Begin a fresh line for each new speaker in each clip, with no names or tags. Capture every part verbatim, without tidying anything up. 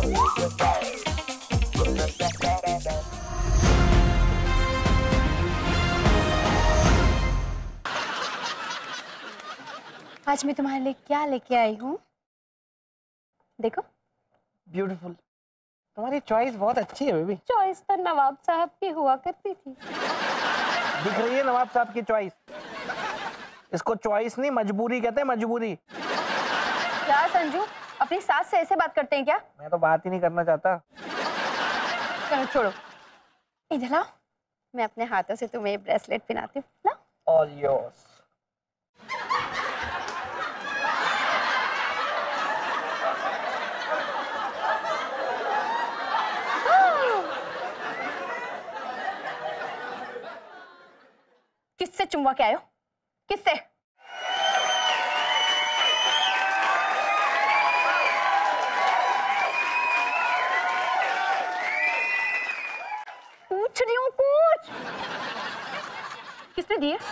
आज मैं तुम्हारे लिए क्या लेके आई हूँ, देखो।
ब्यूटीफुल। तुम्हारी चॉइस बहुत अच्छी है बेबी।
चॉइस तो नवाब साहब की हुआ करती थी।
दिख रही है नवाब साहब की चॉइस। इसको चॉइस नहीं, मजबूरी कहते हैं, मजबूरी।
क्या संजू, अपनी सास से ऐसे बात करते हैं क्या?
मैं तो बात ही नहीं करना चाहता।
चलो छोड़ो, इधर आओ, मैं अपने हाथों से तुम्हें ब्रेसलेट पहनाती हूँ ना।
All yours.
किससे चुम्वा के आए हो? किससे? पूछ रही हूँ कुछ। किसने दिए?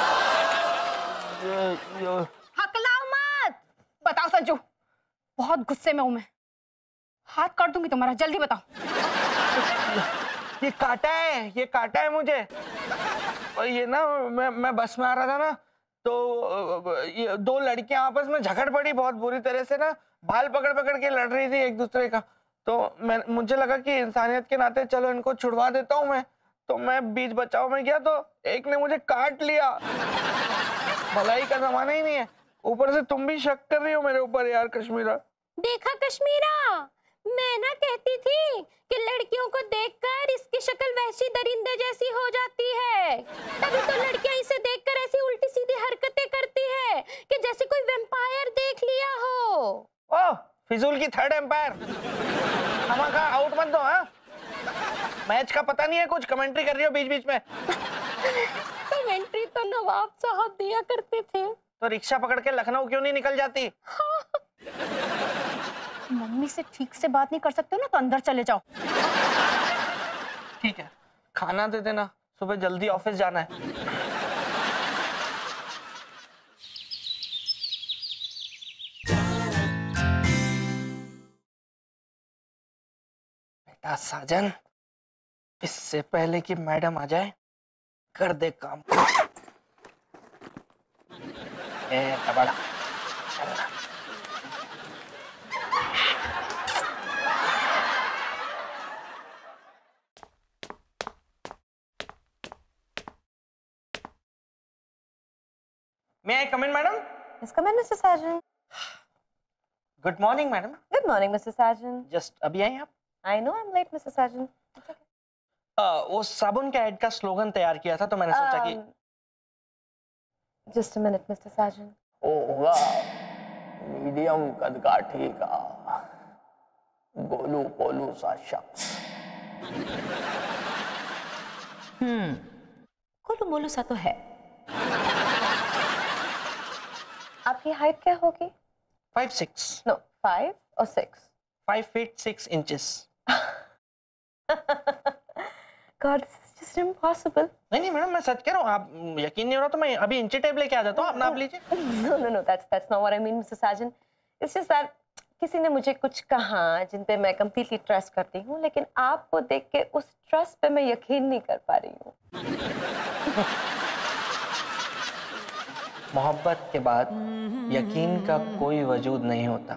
ये, ये...
हकलाओ मत। बताओ संजू, बहुत गुस्से में हूं मैं। हाथ काट दूंगी तुम्हारा, जल्दी बताओ।
ये काटा है, ये काटा है मुझे। और ये ना, मैं मैं बस में आ रहा था ना, तो ये दो लड़कियां आपस में झगड़ पड़ी बहुत बुरी तरह से ना, बाल पकड़ पकड़ के लड़ रही थी एक दूसरे का। तो मैं मुझे लगा कि इंसानियत के नाते चलो इनको छुड़वा देता हूँ मैं। तो मैं बीच बचाव में गया तो एक ने मुझे काट लिया। भलाई का जमाना ही नहीं है, ऊपर से तुम भी शक कर रही हो मेरे ऊपर यार कश्मीरा।
देखा कश्मीरा, मैं ना कहती थी कि लड़कियों को देखकर इसकी शक्ल वैसी दरिंदे जैसी हो जाती है, तभी तो लड़कियां इसे देखकर ऐसी उल्टी सीधी हरकतें करती है कि जैसे कोई वैम्पायर देख लिया हो।
ओह, फिजूल की थर्ड एम्पायर। खामखा आउट मत दो। हाँ, मैच का पता नहीं है कुछ, कमेंट्री कर रही हो बीच बीच में।
कमेंट्री तो नवाब साहब दिया करते थे।
तो रिक्शा पकड़ के लखनऊ क्यों नहीं निकल जाती?
मम्मी से ठीक से बात नहीं कर सकते हो ना, तो अंदर चले जाओ।
ठीक है, खाना दे देना, सुबह जल्दी ऑफिस जाना है। बेटा साजन, इससे पहले कि मैडम आ जाए कर दे काम। ए बड़ा May I come in, madam?
Yes, come in, Mister Sargent.
Good morning, madam.
Good morning, Mister Sargent.
Just अभी आई आप?
I know I'm late, Mister Sargent. It's okay.
uh, वो साबुन के ऐड का स्लोगन तैयार किया था तो मैंने सोचा कि
Um, Just a minute, Mister Sargent.
होगा मीडियम कदकाठी का गोलू पोलू सा शख्स।
हम्म, गोलू मोलू सा तो है। आपकी हाइट क्या होगी?
Five six.
नो, फाइव और six.
Five feet six inches.
God, this is just impossible.
नहीं नहीं मैडम, मैं सच कह रहा हूँ, आप यकीन नहीं हो रहा तो मैं अभी इंची टेप लेके आ जाता हूँ, आप नाप लीजिए।
No, no, no, that's that's not what I mean, Mister Sargent. It's just that किसी ने मुझे कुछ कहा जिन पे मैं completely ट्रस्ट करती हूँ, लेकिन आपको देख के उस ट्रस्ट पे मैं यकीन नहीं कर पा रही हूँ।
मोहब्बत के बाद यकीन का कोई वजूद नहीं होता,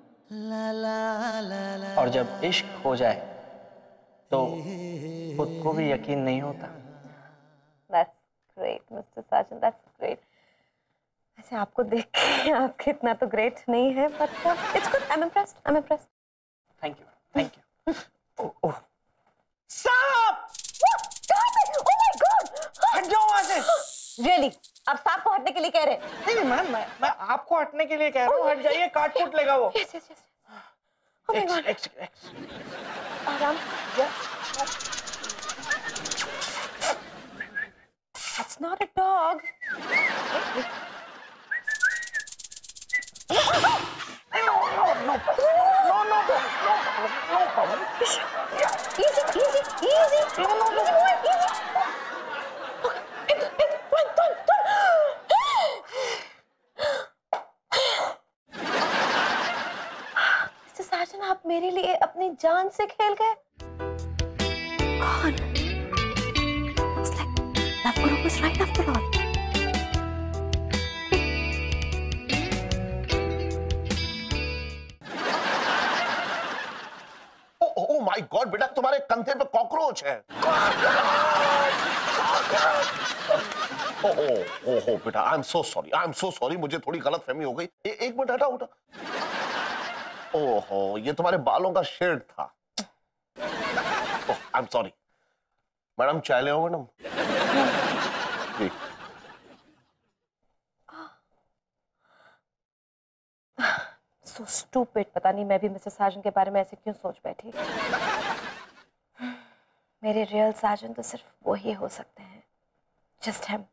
और जब इश्क हो जाए तो खुद को भी यकीन नहीं होता।
That's great, Mister Sargent. That's great. ऐसे आपको देख के आपके इतना तो ग्रेट नहीं है, but uh, it's good. I'm impressed. I'm impressed.
Thank you, thank you. oh, oh. सांप!
Oh my God!
हट जाओ वहाँ से।
Really? आप सांप को हटने के लिए कह रहे हैं?
नहीं नहीं मैडम, मैं मैं आपको हटने के लिए कह रहा हूँ, हट जाइए, काट कूट लेगा वो।
Yes, yes, yes. Oh my God.
Ex, ex, ex.
आराम से। Yes. That's not a dog.
No, no, no, no, no, no, no problem.
Easy, easy, easy. No, no, no, easy boy, easy. Run, run, run. Mister Sargent, आप मेरे लिए लिए अपनी जान से खेल गए? कौन? Looks like Lovegood was right after all.
Oh my god बेटा, तुम्हारे कंधे पे कॉकरोच है। ओह ओह बेटा, I am so sorry, I am so sorry, मुझे थोड़ी गलतफहमी हो गई। ए, एक मिनट हटा उठा। ओहो, ये तुम्हारे बालों का शेड था। Oh I am sorry. Madam चाय ले आओ मैडम। जी।
So stupid, पता नहीं मैं भी मिसेस साजन के बारे में ऐसे क्यों सोच बैठी। मेरे रियल साजन तो सिर्फ वो ही हो सकते हैं, जस्ट हिम।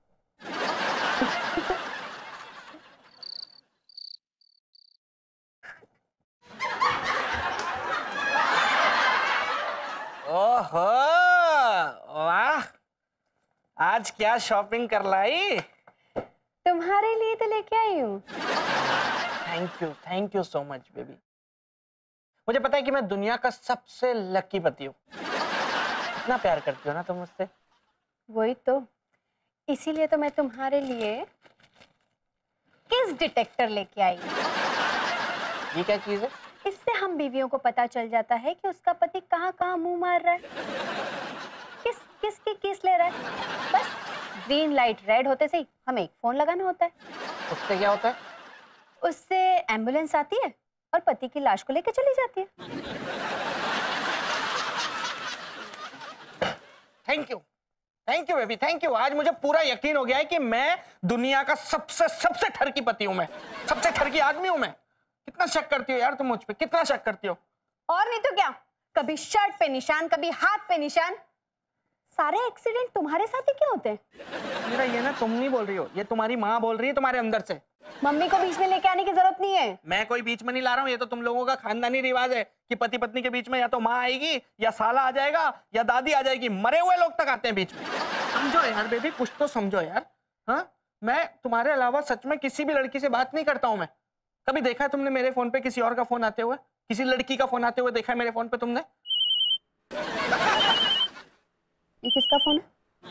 ओहो, वाह, आज क्या शॉपिंग कर लाई?
तुम्हारे लिए तो लेके आई हूँ।
Thank you, thank you so much baby. मुझे पता है कि मैं दुनिया का सबसे लकी पति हूँ। इतना प्यार करती हो ना तुम मुझसे।
वही तो, इसीलिए तो मैं तुम्हारे लिए किस डिटेक्टर लेके आई हूँ।
ये क्या चीज है?
इससे हम बीवियों को पता चल जाता है कि उसका पति कहाँ कहाँ मुंह मार रहा है, किस किस की किस ले रहा है। बस ग्रीन लाइट रेड होते से ही हमें एक फोन लगाना होता है।
उससे क्या होता है?
उससे एम्बुलेंस आती है और पति की लाश को लेकर चली जाती है।
Thank you, thank you baby, thank you. आज मुझे पूरा यकीन हो गया है कि मैं दुनिया का सबसे सबसे ठरकी पति हूँ, मैं सबसे ठरकी आदमी हूँ मैं। कितना शक करती हो यार तुम मुझ पे, कितना शक करती हो।
और नहीं तो क्या, कभी शर्ट पे निशान, कभी हाथ पे निशान। सारे एक्सीडेंट तुम्हारे साथ ही क्यों होते हैं?
मेरा ये ना तुम नहीं बोल रही हो, ये तुम्हारी माँ बोल रही है तुम्हारे अंदर से।
मम्मी को बीच में लेके आने की जरूरत नहीं है।
मैं कोई बीच में नहीं ला रहा हूँ, ये तो तुम लोगों का खानदानी रिवाज है कि पति पत्नी के बीच में या तो माँ आएगी या साला आ जाएगा या दादी आ जाएगी। मरे हुए लोग तक आते हैं बीच में। समझो यार बेबी, कुछ तो समझो यार। हाँ, मैं तुम्हारे अलावा सच में किसी भी लड़की से बात नहीं करता हूँ मैं। कभी देखा है तुमने मेरे फोन पे किसी और का फोन आते हुए? किसी लड़की का फोन आते हुए देखा है मेरे फोन पे तुमने?
ये किसका फोन है?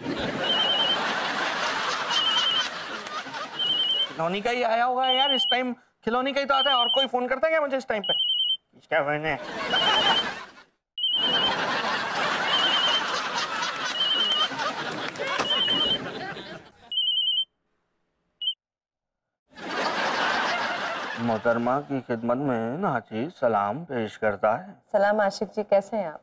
खिलौनी का ही आया होगा यार इस टाइम। खिलौनी का ही तो आता है, और कोई फोन करता है क्या मुझे इस टाइम पे? इसका फोन है। मोहतरमा की खिदमत में नाची सलाम पेश करता है।
सलाम आशिक जी, कैसे हैं आप?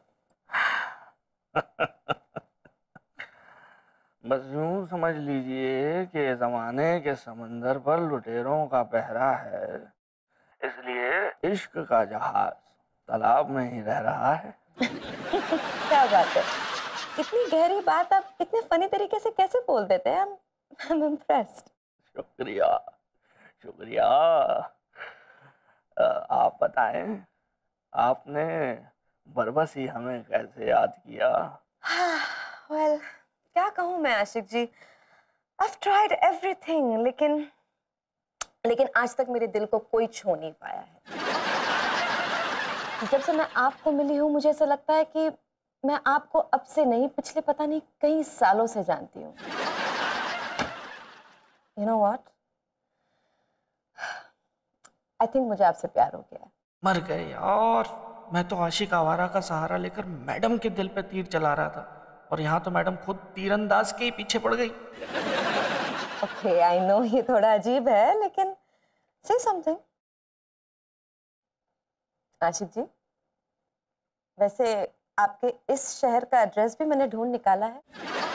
बस यूं समझ लीजिए कि जमाने के समंदर पर लुटेरों का पहरा है, इसलिए इश्क का जहाज तालाब में ही रह रहा है।
क्या बात है, इतनी गहरी बात आप इतने फनी तरीके से कैसे बोल देते हैं? I'm impressed।
शुक्रिया शुक्रिया। आप बताएं, आपने बरबसी हमें कैसे याद किया?
well, क्या कहूँ मैं आशिक जी, I've tried everything, लेकिन लेकिन आज तक मेरे दिल को कोई छू नहीं पाया है। जब से मैं आपको मिली हूँ मुझे ऐसा लगता है कि मैं आपको अब से नहीं, पिछले पता नहीं कई सालों से जानती हूँ। You know what? I think मुझे आपसे प्यार हो गया है।
मर गए यार, मैं तो आशिक आवारा का सहारा लेकर मैडम के दिल पे तीर चला रहा था, और यहाँ तो मैडम खुद तीरंदाज के ही पीछे पड़ गई।
Okay, I know ये थोड़ा अजीब है, लेकिन say something। आशिक जी, वैसे आपके इस शहर का एड्रेस भी मैंने ढूंढ निकाला है।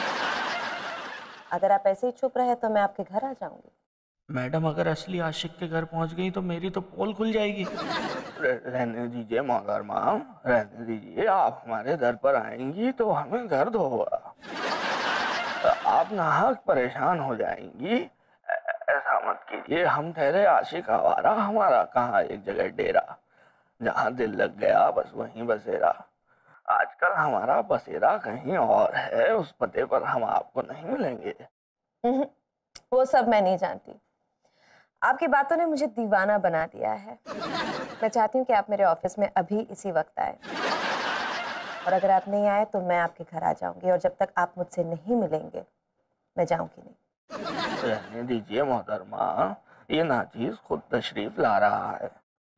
अगर आप ऐसे ही चुप रहे तो मैं आपके घर आ जाऊंगी।
मैडम अगर असली आशिक के घर पहुंच गई तो मेरी तो पोल खुल जाएगी। रहने दीजिए मोहतरमा, रहने दीजिए। आप हमारे दर पर आएंगी तो हमें दर्द होगा, आप नाहक परेशान हो जाएंगी। ऐसा मत कीजिए, हम ठहरे आशिक आवारा, हमारा कहाँ एक जगह डेरा, जहाँ दिल लग गया बस वहीं बसेरा। आजकल हमारा बसेरा कहीं और है, उस पते पर हम आपको नहीं मिलेंगे।
वो सब मैं नहीं जानती। आपकी बातों ने मुझे दीवाना बना दिया है। मैं चाहती हूँ कि आप मेरे ऑफिस में अभी इसी वक्त आए, और अगर आप नहीं आए तो मैं आपके घर आ जाऊंगी, और जब तक आप मुझसे नहीं मिलेंगे मैं जाऊंगी नहीं।
रहने दीजिए मोहतरमा, ये नाचीज खुद तशरीफ ला रहा है।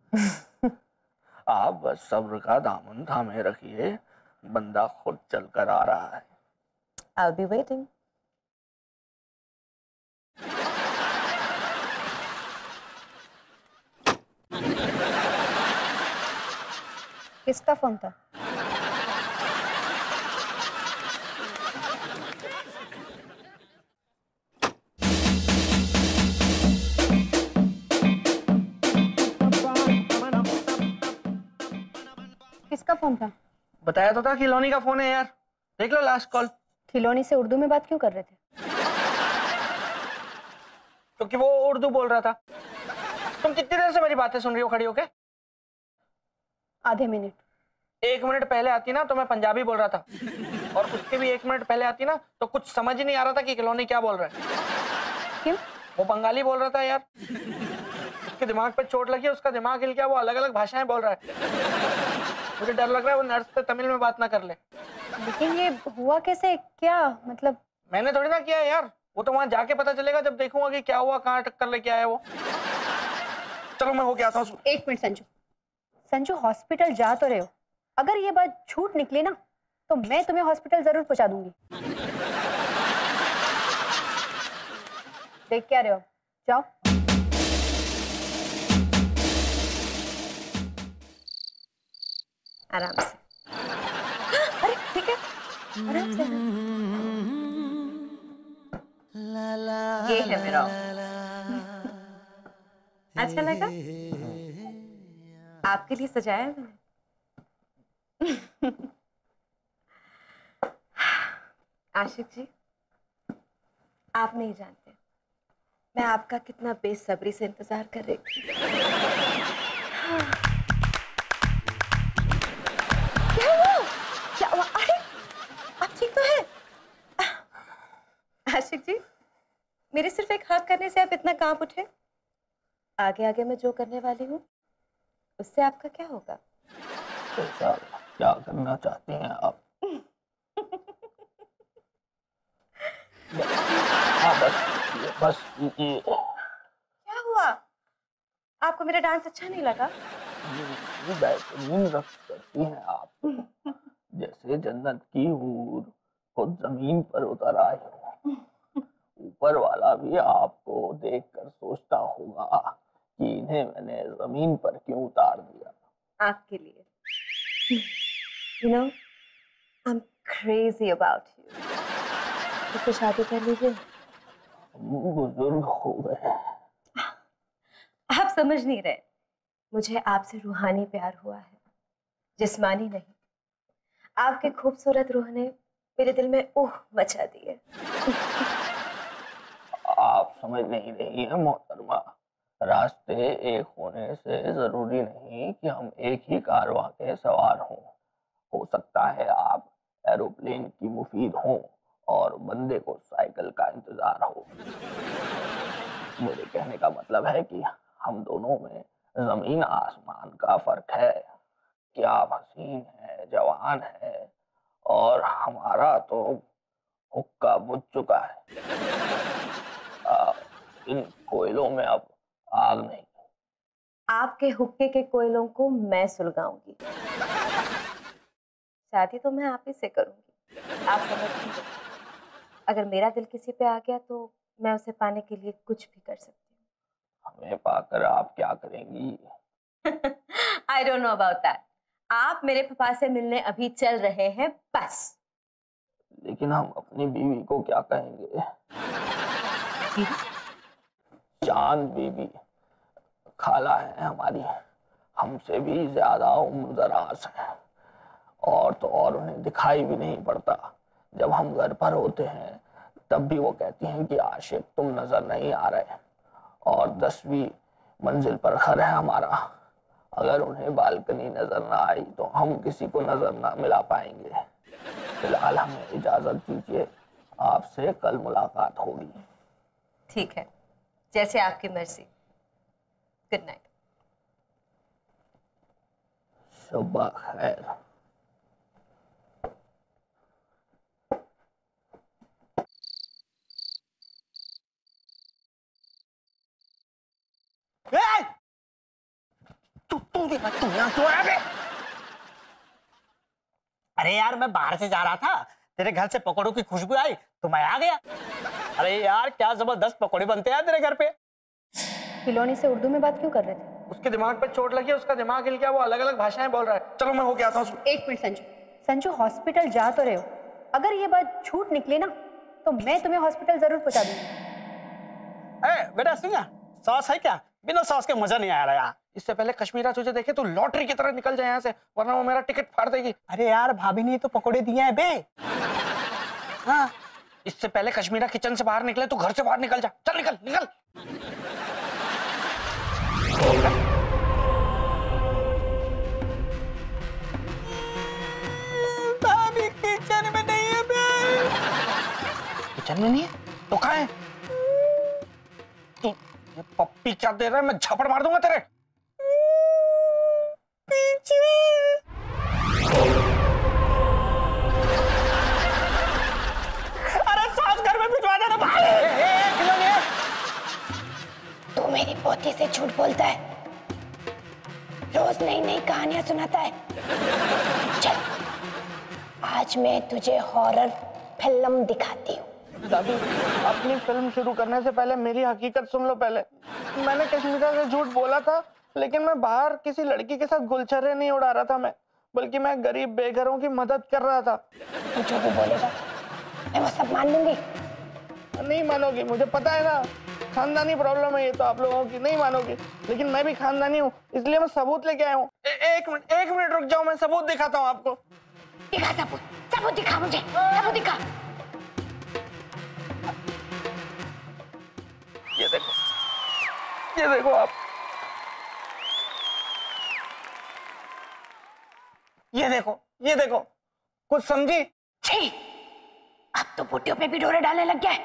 आप बस सब्र का दामन थामे रखिए, बंदा खुद चल कर आ रहा है।
I'll be waiting.
किसका फोन था? किसका फोन था?
बताया तो था खिलौनी का फोन है यार, देख लो लास्ट कॉल।
खिलौनी से उर्दू में बात क्यों कर रहे थे?
क्योंकि वो उर्दू बोल रहा था। तुम कितनी देर से मेरी बातें सुन रही हो खड़ी होके?
आधे मिनट।
एक मिनट पहले आती ना तो मैं पंजाबी बोल रहा था, और उसके भी एक मिनट पहले आती ना तो कुछ समझ ही नहीं आ रहा था कि खिलौनी क्या बोल रहा है।
क्यों?
वो बंगाली बोल रहा था यार, उसके दिमाग पे चोट लगी, उसका दिमाग हिल गया, वो अलग अलग भाषाएं बोल रहा है। मुझे डर लग रहा है वो नर्स से तमिल में बात ना कर ले।
लेकिन ये हुआ कैसे? क्या मतलब?
मैंने थोड़ी ना किया है यार, वो तो वहां जाके पता चलेगा जब देखूंगा कि क्या हुआ, कहाँ टक्कर लेके आया वो। चलो मैं होके आता हूँ।
एक मिनट संजू, संजू हॉस्पिटल जा तो रहे हो, अगर ये बात झूठ निकली ना तो मैं तुम्हें हॉस्पिटल जरूर पहुंचा दूंगी। देख क्या रहे हो, जाओ।
आराम से। अरे ठीक है, आराम से। ये है मेरा। अच्छा लगा? आपके लिए सजाया है मैंने। आशिक जी, आप नहीं जानते मैं आपका कितना बेसब्री से इंतजार कर रही थी। क्या हुआ? क्या हुआ? अरे आप ठीक तो है? आशिक जी, मेरे सिर्फ एक हाथ करने से आप इतना कांप उठे? आगे आगे मैं जो करने वाली हूँ उससे आपका क्या होगा?
ऐसा क्या करना चाहती हैं आप? हाँ बस बस ये
क्या हुआ? आपको मेरा डांस अच्छा नहीं लगा?
ये बेहतरीन रक्स करती हैं आप, जैसे जन्नत की हूर खुद जमीन पर उतर आई हो। ऊपर वाला भी आपको देखकर सोचता होगा कि इन्हें मैंने जमीन पर क्यों उतार दिया।
आपके लिए। You know, I'm crazy about you. इससे शादी कर लीजिए।
बुजुर्ग हो गए।
आप समझ नहीं रहे, मुझे आपसे रूहानी प्यार हुआ है, जिस्मानी नहीं। आपके खूबसूरत रूह ने मेरे दिल में ऊह मचा दी है।
आप समझ नहीं रही है मोहतरमा, रास्ते एक होने से जरूरी नहीं कि हम एक ही कारवां के सवार हों। हो सकता है आप एरोप्लेन की मुफीद हों और बंदे को साइकिल का इंतजार हो। मेरे कहने का मतलब है कि हम दोनों में जमीन आसमान का फर्क है। क्या आप हसीन है, जवान है, और हमारा तो हुक्का बुझ चुका है। आ, इन कोयलों में अब आग नहीं।
आपके हुक्के के कोयलों को मैं सुलगाऊंगी। शादी तो मैं आप ही से करूंगी, आप समझ लीजिए। अगर मेरा दिल किसी पे आ गया तो मैं उसे पाने के लिए कुछ भी कर सकती हूँ।
हमें पाकर आप क्या करेंगी?
I don't know about that. आप मेरे पापा से मिलने अभी चल रहे हैं बस।
लेकिन हम अपनी बीवी को क्या कहेंगे? चांद बीबी खाला है हमारी, हमसे भी ज्यादा उम्र दराज है, और तो और उन्हें दिखाई भी नहीं पड़ता। जब हम घर पर होते हैं तब भी वो कहती हैं कि आशिक तुम नजर नहीं आ रहे, और दसवीं मंजिल पर घर है हमारा। अगर उन्हें बालकनी नजर ना आई तो हम किसी को नजर ना मिला पाएंगे। फिलहाल हमें इजाजत दीजिए, आपसे कल मुलाकात होगी।
ठीक है, जैसे आपकी मर्जी। Good night.
सुबह खैर।
तू तू देखा तू यहाँ क्यों आ गया? अरे यार मैं बाहर से जा रहा था, तेरे घर से पकौड़ों की खुशबू आई तो मैं आ गया। अरे यार क्या जबरदस्त पकौड़े बनते हैं तेरे घर पे।
खिलौनी से उर्दू में बात क्यों कर रहे थे?
उसके दिमाग पे चोट लगी है, उसका दिमाग हिल गया, वो अलग अलग भाषाएं बोल रहा है। चलो मैं होके आता हूँ।
एक मिनट संजू, संजू हॉस्पिटल जा तो रहे हो, अगर ये बात झूठ निकले ना तो मैं तुम्हें हॉस्पिटल जरूर पहुंचा दूंगी।
ए बेटा सुनिया, सॉस है क्या? बिना सॉस के मजा नहीं आ रहा यार।
इससे पहले कश्मीरा तुझे देखे तो लॉटरी की तरह निकल जाए यहाँ से, वरना वो मेरा टिकट फाड़ देगी।
अरे यार भाभी ने तो पकौड़े दिए हैं बे।
हाँ, इससे पहले कश्मीरा किचन से बाहर निकले तो घर से बाहर निकल जा। चल निकल निकल।
भाभी किचन में नहीं है बे।
किचन में नहीं है तो कहाँ है? तू ये पप्पी क्या दे रहा है? मैं झपड़ मार दूंगा तेरे।
पीछे। अरे सॉस घर में भिजवा देना भाई। ए, ए, ए, खिलौने।
तू मेरी पोती से झूठ बोलता है, रोज नई नई कहानियां सुनाता है। चल आज मैं तुझे हॉरर फिल्म दिखाती हूँ।
दादी, अपनी फिल्म शुरू करने से पहले मेरी हकीकत सुन लो। पहले मैंने कश्मीरा से झूठ बोला था, लेकिन मैं बाहर किसी लड़की के साथ गुलछर्रे नहीं उड़ा रहा था मैं, बल्कि मैं गरीब बेघरों की मदद कर रहा था।
तू जो भी बोलेगा मैं वो सब मान लूंगी।
नहीं मानोगी, मुझे पता है ना, खानदानी प्रॉब्लम है ये तो आप लोगों की, नहीं मानोगी। लेकिन मैं भी खानदानी हूँ, इसलिए मैं सबूत लेके आया हूँ। एक मिनट एक मिनट रुक जाओ, मैं सबूत दिखाता हूँ आपको।
दिखा सबूत, सबूत दिखा मुझे, सबूत दिखा।
ये देखो, ये देखो आप, ये देखो, ये देखो, कुछ समझी?
छी, अब तो बुट्टियों पे भी डोरे डालने लग गया है।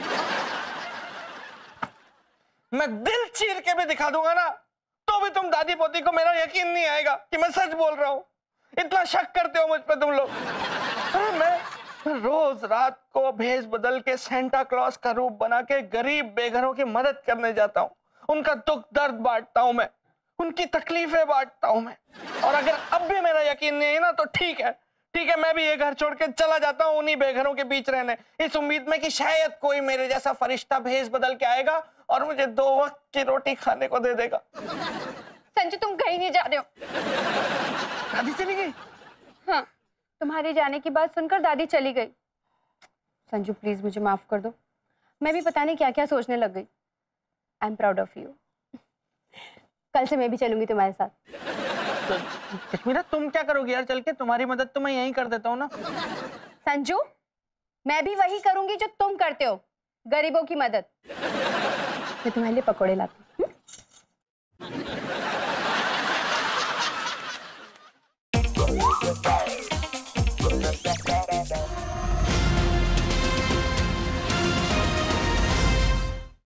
मैं दिल चीर के भी दिखा दूंगा ना, तो भी तुम दादी पोती को मेरा यकीन नहीं आएगा कि मैं सच बोल रहा हूँ। इतना शक करते हो मुझ पे तुम लोग। अरे मैं रोज रात को भेष बदल के सेंटा क्लॉज का रूप बना के गरीब बेघरों की मदद करने जाता हूँ। उनका दुख दर्द बांटता हूँ मैं, उनकी तकलीफें बांटता हूँ मैं। और अगर अब भी मेरा यकीन नहीं है ना तो ठीक है, ठीक है, मैं भी ये घर छोड़ के चला जाता हूँ उन्हीं बेघरों के बीच रहने, इस उम्मीद में कि शायद कोई मेरे जैसा फरिश्ता भेष बदल के आएगा और मुझे दो वक्त की रोटी खाने को दे देगा।
संजू तुम कहीं नहीं जा रहे हो।
दादी चली गई?
हाँ, तुम्हारे जाने की बात सुनकर दादी चली गई। संजू प्लीज मुझे माफ कर दो, मैं भी पता नहीं क्या क्या सोचने लग गई। I am proud of you. कल से मैं भी चलूंगी तुम्हारे साथ।
तो कश्मीरा तुम क्या करोगी यार चल के? तुम्हारी मदद तो मैं यहीं कर देता हूँ ना।
संजू मैं भी वही करूंगी जो तुम करते हो, गरीबों की मदद। मैं तुम्हारे लिए पकौड़े लाती हूँ।